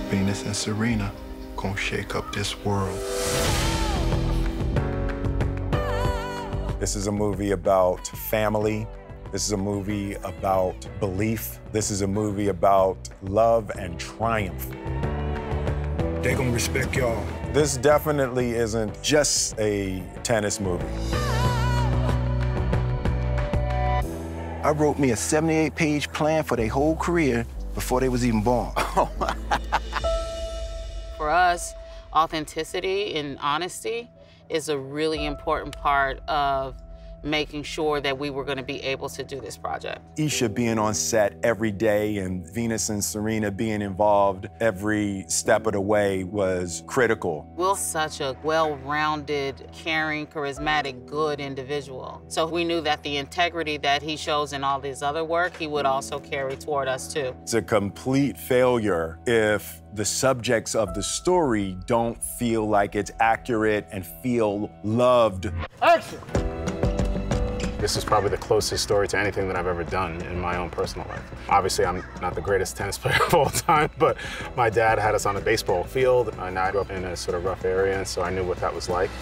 Venus and Serena gonna shake up this world. This is a movie about family. This is a movie about belief. This is a movie about love and triumph. They gonna respect y'all. This definitely isn't just a tennis movie. I wrote me a 78-page plan for their whole career before they was even born. For us, authenticity and honesty is a really important part of making sure that we were going to be able to do this project. Isha being on set every day and Venus and Serena being involved every step of the way was critical. Will's such a well-rounded, caring, charismatic, good individual. So we knew that the integrity that he shows in all his other work, he would also carry toward us too. It's a complete failure if the subjects of the story don't feel like it's accurate and feel loved. Action! This is probably the closest story to anything that I've ever done in my own personal life. Obviously, I'm not the greatest tennis player of all time, but my dad had us on a baseball field, and I grew up in a sort of rough area, and so I knew what that was like.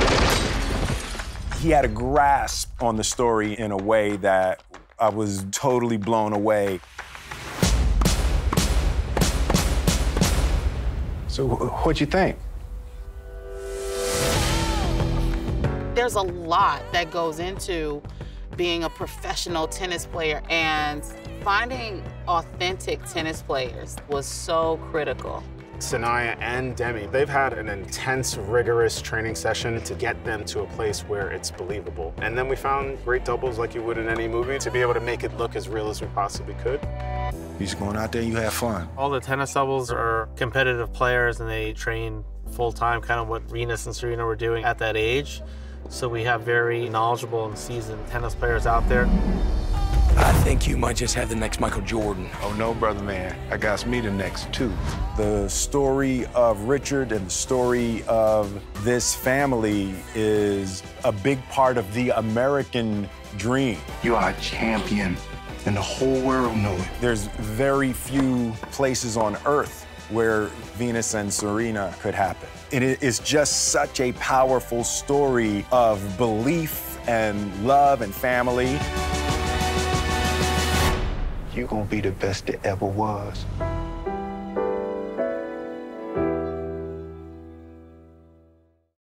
He had a grasp on the story in a way that I was totally blown away. So what'd you think? There's a lot that goes into being a professional tennis player, and finding authentic tennis players was so critical. Sanaya and Demi, they've had an intense, rigorous training session to get them to a place where it's believable. And then we found great doubles like you would in any movie to be able to make it look as real as we possibly could. You just going out there and you have fun. All the tennis doubles are competitive players and they train full-time, kind of what Venus and Serena were doing at that age. So we have very knowledgeable and seasoned tennis players out there. I think you might just have the next Michael Jordan. Oh no, brother man, I got me the next too. The story of Richard and the story of this family is a big part of the American dream. You are a champion, and the whole world knows it. There's very few places on earth where Venus and Serena could happen. It is just such a powerful story of belief and love and family. You're gonna be the best that ever was.